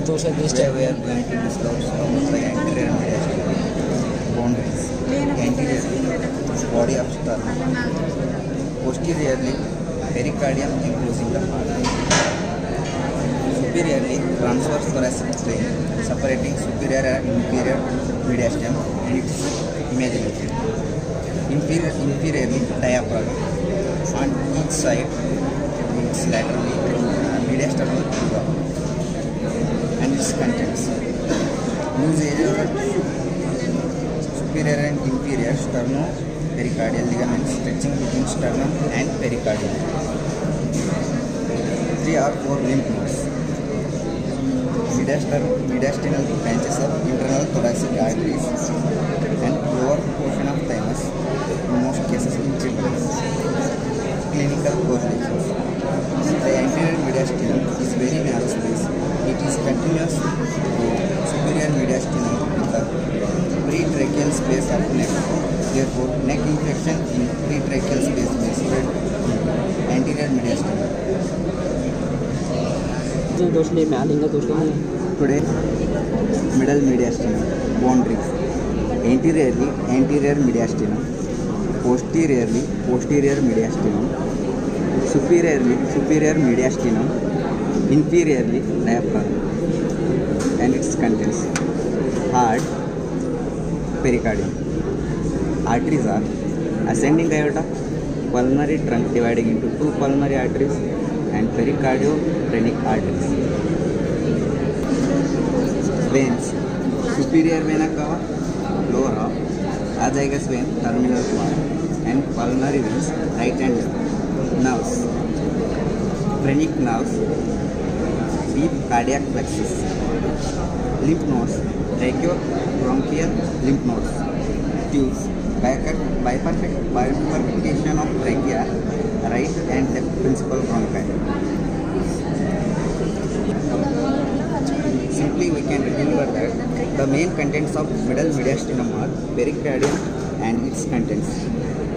those are this Today type. we are going to discuss about the anterior and mediastinum boundaries. Anteriorly, body of sternum. Posteriorly, pericardium enclosing the heart. Superiorly, transverse thoracic plane separating superior and inferior mediastinum and its imaginary. Inferiorly, diaphragm. On each side, it's laterally mediastinal tuba and its contents. Loose area superior and inferior sternopericardial ligaments stretching between sternum and pericardium. 3 or 4 lymph nodes. Mediastinal branches of internal thoracic arteries and lower portion of thymus in most cases in children. Clinical correlations. The anterior mediastinum is very narrow space. It is continuous to superior mediastinum with a pretracheal space of neck. Therefore, neck infection in pretracheal space may spread to anterior mediastinum. Today, middle mediastinum boundaries. Anteriorly, anterior mediastinum. Posteriorly, posterior mediastinum. Superiorly, superior mediastinum. Inferiorly, diaphragm and its contents. Heart, pericardium. Arteries are ascending aorta, pulmonary trunk dividing into 2 pulmonary arteries, and pericardiophrenic arteries. Veins, superior vena cava, lower half, azygous vein, terminal part, and pulmonary veins, right and left. Nerves, phrenic nerves, deep cardiac plexus. Lymph nodes, tracheobronchial lymph nodes. Tubes, bifurcation of trachea, right and left principal bronchi. Simply we can remember that the main contents of middle mediastinum are pericardium and its contents.